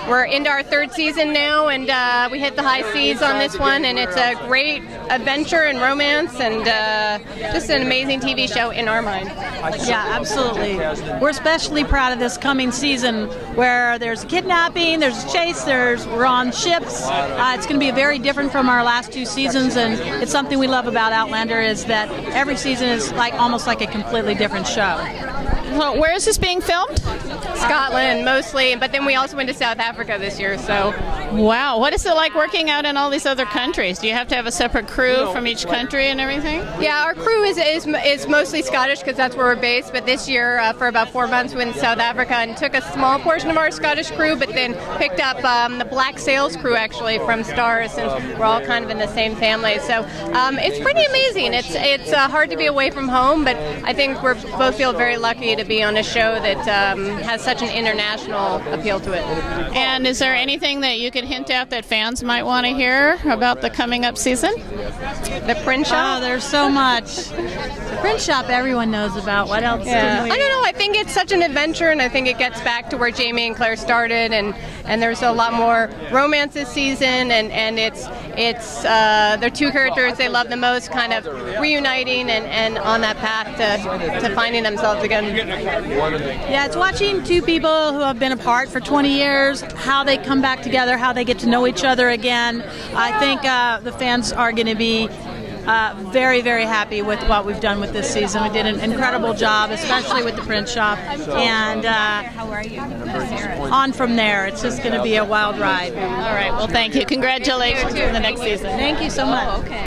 we're into our third season now, and we hit the high seas on this one, and it's a great adventure and romance, and just an amazing TV show in our mind. Yeah, absolutely. We're especially proud of this coming season where there's kidnapping, there's a chase, we're on ships. It's going to be very different from our last two seasons, and it's something we love about Outlander is that every season is almost like a completely different show. Well, where is this being filmed? Scotland mostly, but then we also went to South Africa this year. So, wow, what is it like working out in all these other countries? Do you have to have a separate crew from each country and everything? Yeah, our crew is mostly Scottish because that's where we're based. But this year, for about 4 months, we went to South Africa and took a small portion of our Scottish crew, but then picked up the Black Sails crew actually from Stars, since we're all kind of in the same family. So it's pretty amazing. It's hard to be away from home, but I think we both feel very lucky to be on a show that has such an international appeal to it. And is there anything that you could hint at that fans might want to hear about the coming up season? The print shop? Oh, there's so much. The print shop everyone knows about. What else? Yeah. I don't know. I think it's such an adventure, and I think it gets back to where Jamie and Claire started, and there's a lot more romance this season, and it's they're two characters they love the most, kind of reuniting and on that path to finding themselves again. Yeah, it's watching two people who have been apart for 20 years, how they come back together, how they get to know each other again. I think the fans are going to be very, very happy with what we've done with this season. We did an incredible job, especially with the print shop, and on from there. It's just going to be a wild ride. All right, well, thank you. Congratulations on the next season. Thank you so much.